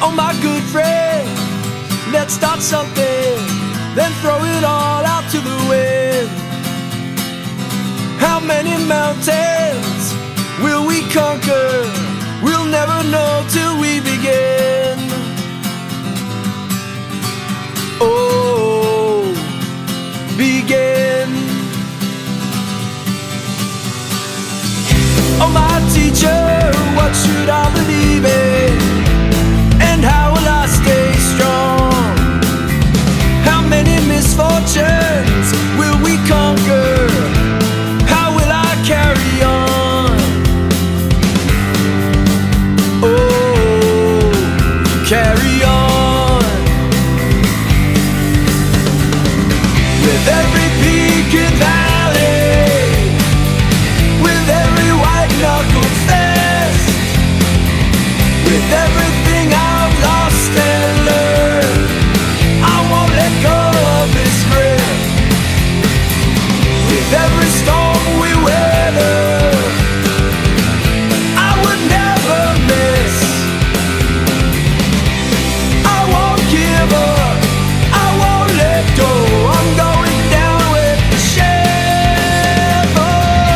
Oh my good friend, let's start something, then throw it all out to the wind. How many mountains will we conquer? We'll never know till we begin. Oh, begin. Oh my teacher, what should I believe in? And how will I stay strong? How many misfortunes will we conquer? How will I carry on? Oh, carry on. With every peak and valley, with every white knuckled fist, with everything I've lost and learned, I won't let go of this grip. With every storm we weather, I would never miss. I won't give up, I won't let go. I'm going down with the ship. Oh.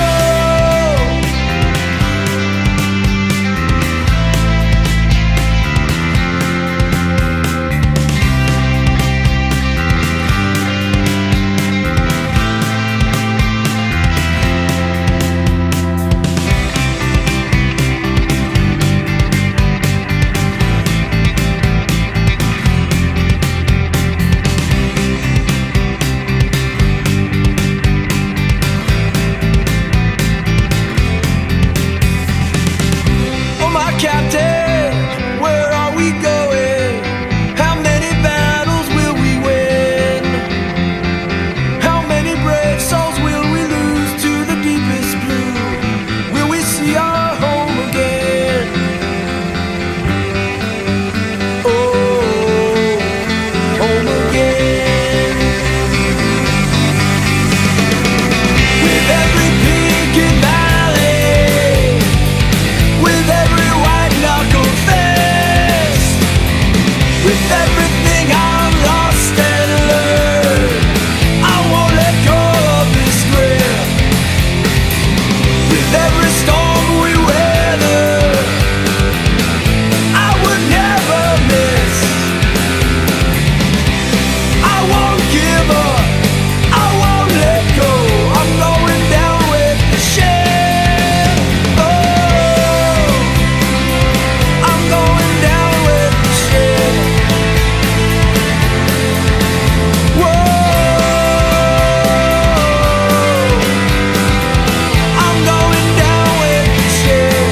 Captain, where are we going? How many battles will we win? How many brave souls will we lose to the deepest blue? Will we see our home again? Oh, home again. With every peak and valley, with every knuckled fist, with everything I've lost and learned, I won't let go of this grip. With every storm we weather, I would never miss. I won't give up, I won't let go. I'm going down with the ship. Oh, I'm going down with the ship. Whoa, I'm going down with the ship.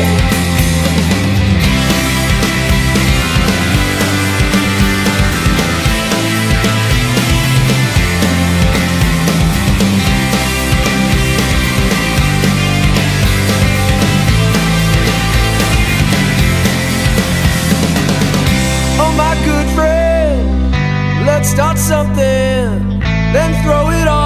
Oh my good friend, let's start something, then throw it all